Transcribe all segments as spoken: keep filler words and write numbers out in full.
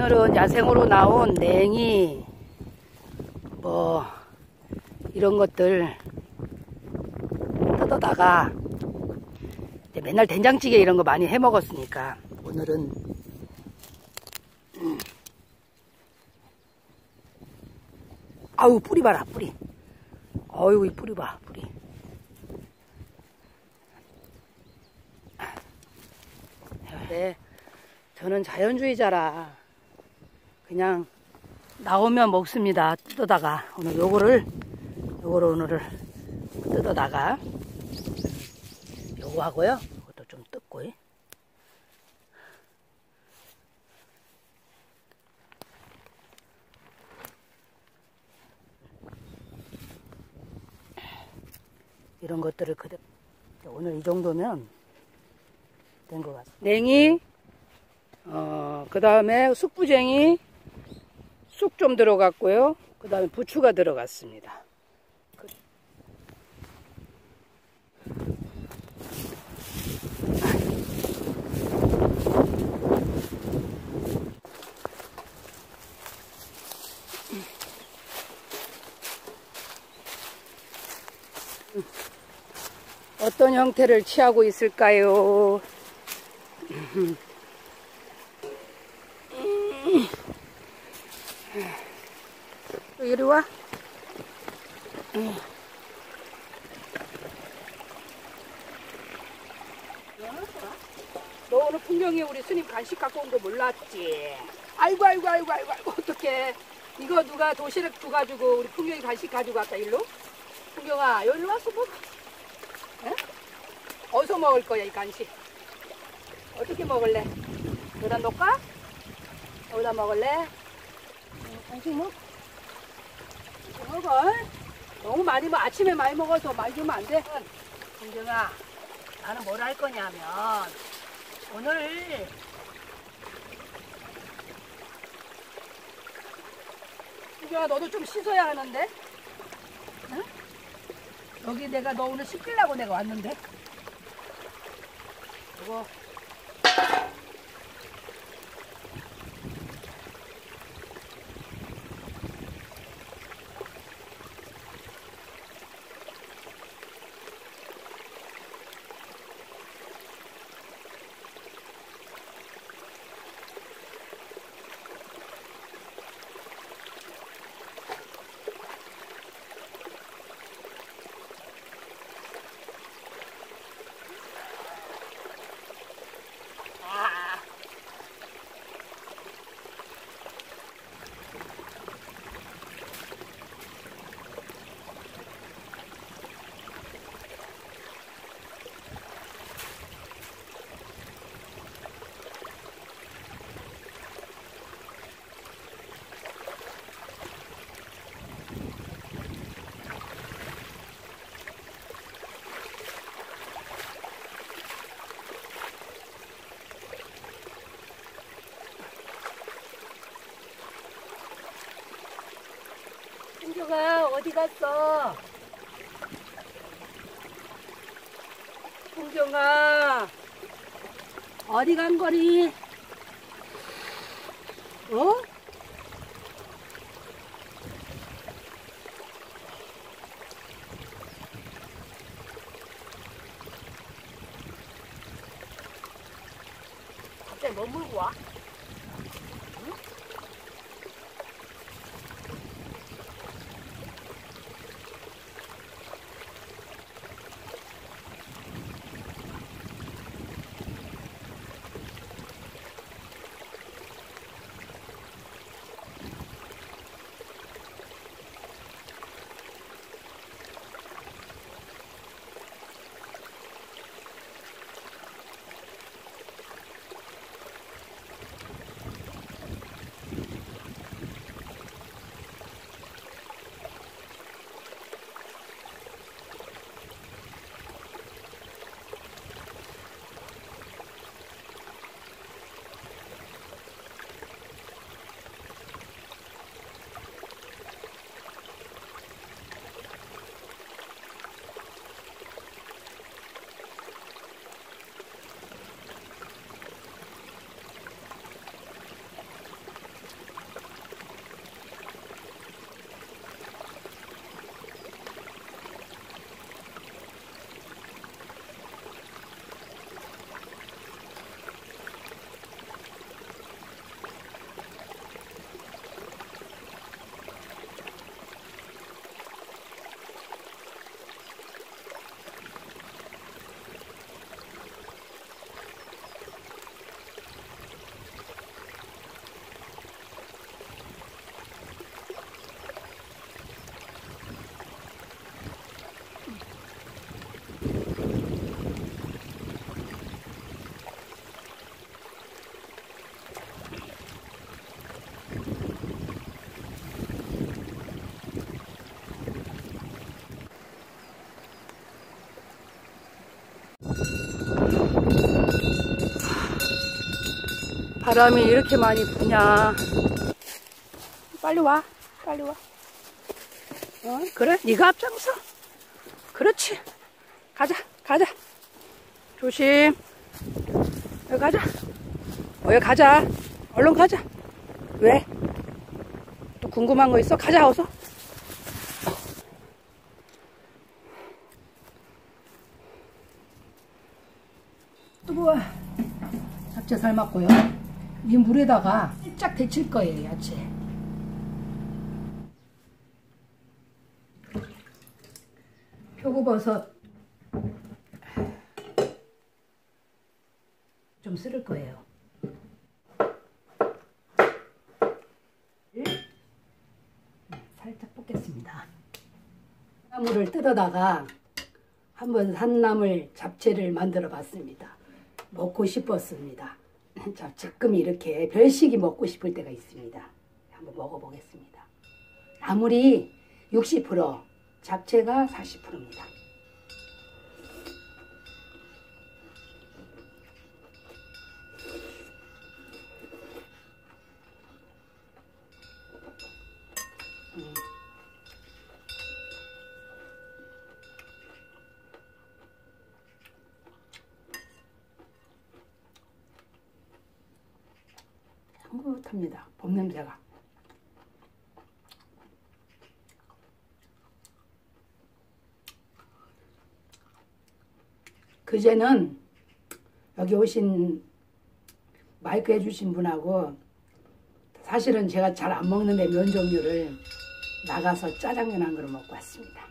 오늘은 야생으로 나온 냉이 뭐 이런 것들 뜯어다가 맨날 된장찌개 이런 거 많이 해 먹었으니까 오늘은 음. 아우 뿌리 봐라 뿌리. 어이구 이 뿌리 봐 뿌리. 네, 저는 자연주의자라 그냥 나오면 먹습니다. 뜯어다가 오늘 요거를 요거를 오늘을 뜯어다가 요거 하고요. 이것도 좀 뜯고 이런 것들을 그대 오늘 이 정도면 된 것 같습니다. 냉이, 어, 그 다음에 숙부쟁이, 쑥 좀 들어갔고요. 그 다음에 부추가 들어갔습니다. 그... 어떤 형태를 취하고 있을까요? 이리 와. 너 오늘 풍경에 우리 스님 간식 갖고 온 거 몰랐지? 아이고 아이고 아이고 아이고 아이고 어떡해. 이거 누가 도시락 줘가지고 우리 풍경이 간식 가지고 왔다 일로? 풍경아 여기로 와서 먹어. 응? 어디서 먹을 거야 이 간식? 어떻게 먹을래? 여기다 놓을까? 여기다 먹을래? 응, 간식 먹? 간식 먹어. 너무 많이 먹 아침에 많이 먹어서 많이 주면 안 돼? 풍경아 나는 뭘 할 거냐면 오늘 풍경아 너도 좀 씻어야 하는데? 응? 여기 내가 너 오늘 씻기려고 내가 왔는데 이거 풍경아 어디 갔어? 풍경아 어디 간 거니? 어? 갑자기 뭐 물고 와? 응? 바람이 이렇게 많이 부냐. 빨리 와. 빨리 와. 어? 그래? 네가 앞장서. 그렇지. 가자. 가자. 조심. 여기 가자. 어, 여기 가자. 얼른 가자. 왜? 또 궁금한 거 있어? 가자, 어서. 뜨거워. 잡채 삶았고요. 이 물에다가 살짝 데칠 거예요, 야채. 표고버섯 좀 쓸을 거예요. 살짝 볶겠습니다. 나물을 뜯어다가 한번 산나물 잡채를 만들어 봤습니다. 먹고 싶었습니다. 가끔 이렇게 별식이 먹고 싶을 때가 있습니다. 한번 먹어보겠습니다. 나물이 육십 퍼센트, 잡채가 사십 퍼센트입니다. 음. 향긋합니다. 봄 냄새가. 그제는 여기 오신 마이크 해주신 분하고 사실은 제가 잘 안 먹는데 면 종류를 나가서 짜장면 한 그릇 먹고 왔습니다.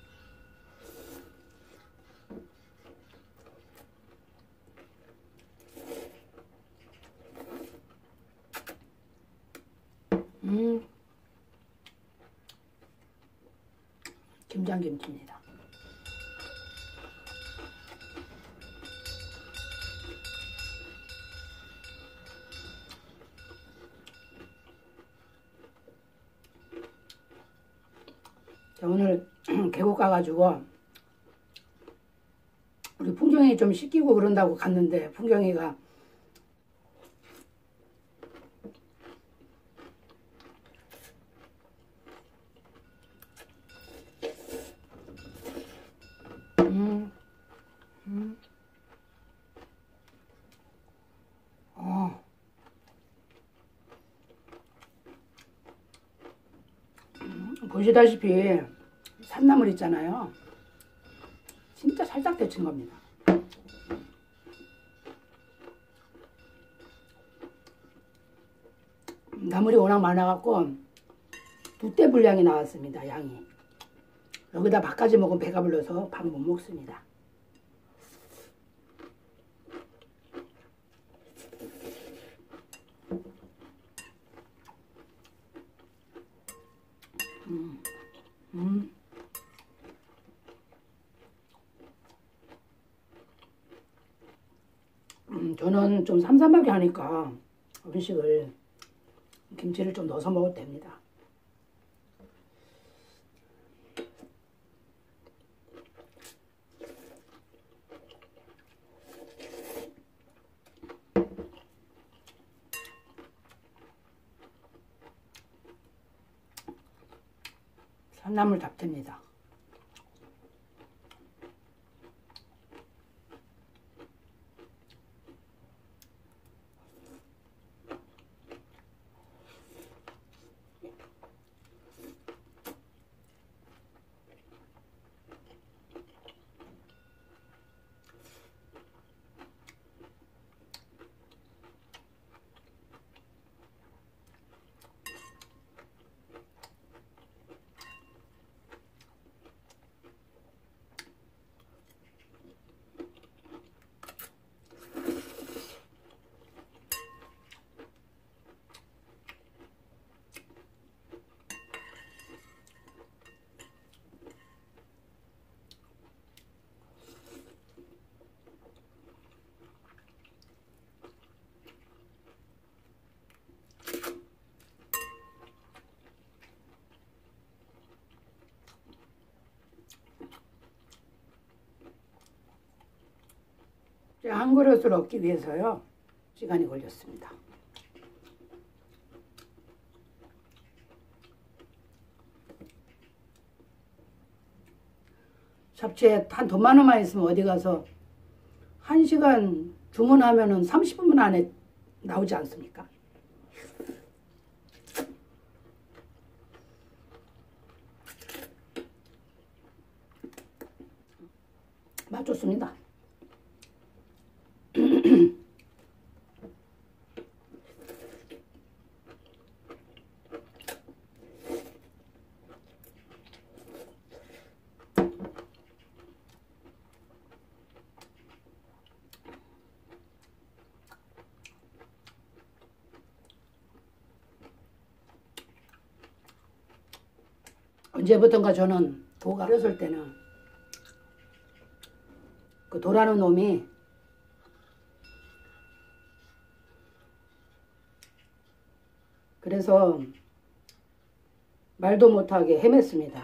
음, 김장김치입니다. 오늘 계곡 가가지고 우리 풍경이 좀 씻기고 그런다고 갔는데 풍경이가 음, 음, 어, 음, 보시다시피 산나물 있잖아요. 진짜 살짝 데친 겁니다. 나물이 워낙 많아갖고 두 대 분량이 나왔습니다. 양이. 여기다 밥까지 먹으면 배가 불러서 밥 못 먹습니다. 음, 음. 음, 저는 좀 삼삼하게 하니까 음식을 김치를 좀 넣어서 먹어도 됩니다. 산나물 잡채입니다. 한 그릇을 얻기 위해서요 시간이 걸렸습니다. 잡채 한 돈만 원만 있으면 어디 가서 한 시간 주문하면은 삼십 분 안에 나오지 않습니까? 맛 좋습니다. 언제부턴가 저는 도가 어렸을 때는 그 도라는 놈이 그래서 말도 못하게 헤맸습니다.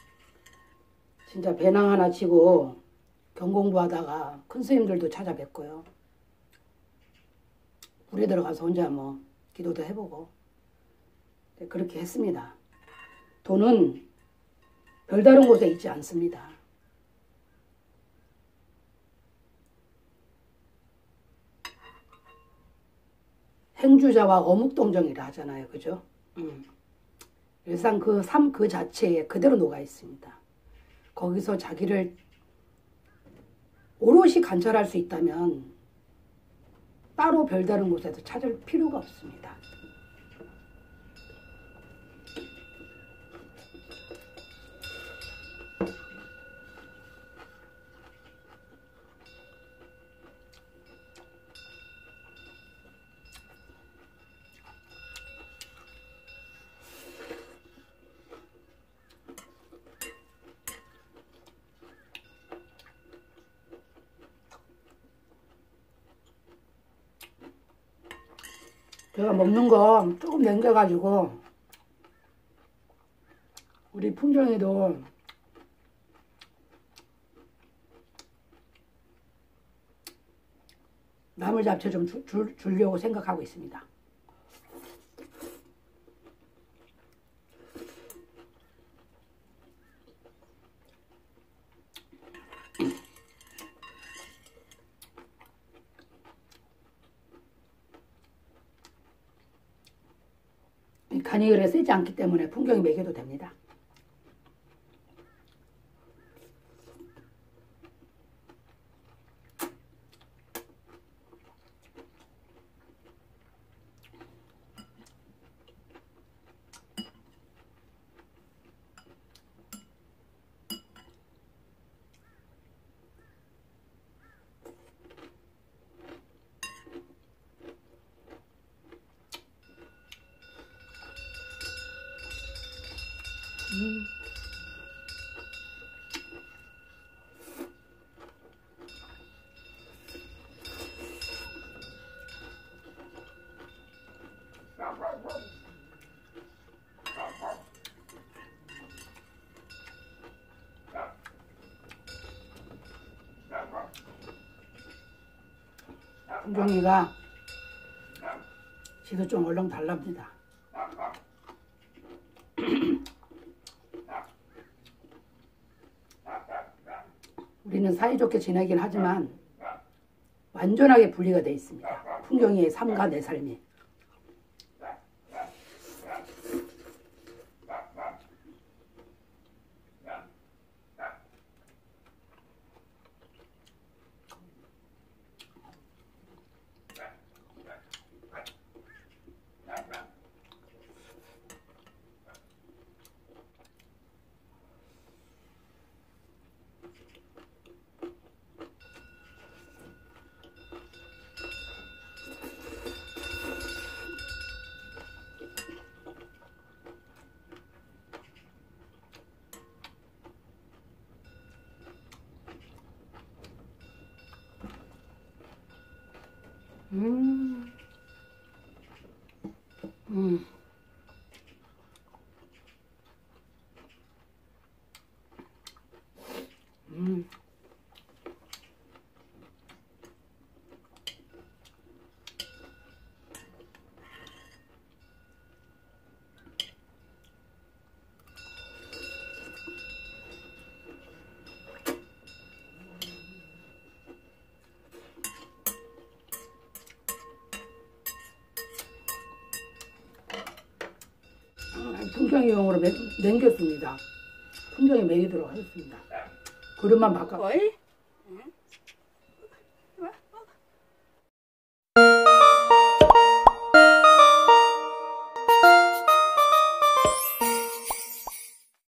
진짜 배낭 하나 치고 경공부하다가 큰 스님들도 찾아뵙고요. 물에 들어가서 혼자 뭐 기도도 해보고 그렇게 했습니다. 도는 별다른 곳에 있지 않습니다. 행주자와 어묵동정이라 하잖아요. 그죠? 음. 일상 그 삶 그 자체에 그대로 녹아 있습니다. 거기서 자기를 오롯이 관찰할 수 있다면 따로 별다른 곳에서 찾을 필요가 없습니다. 제가 먹는 거 조금 남겨가지고 우리 풍경이도 나물 잡채 좀 주, 주, 주려고 생각하고 있습니다. 간이 그래 세지 않기 때문에 풍경이 먹여도 됩니다. 음. 풍경이가 지도 좀 얼렁 달랍니다. 우리는 사이좋게 지내긴 하지만 완전하게 분리가 되어 있습니다. 풍경이의 삶과 내 삶이. 음. 음. 음. 풍경이용으로 남겼습니다. 풍경이 먹이도록 하겠습니다. 그릇만 바꿔. 어이?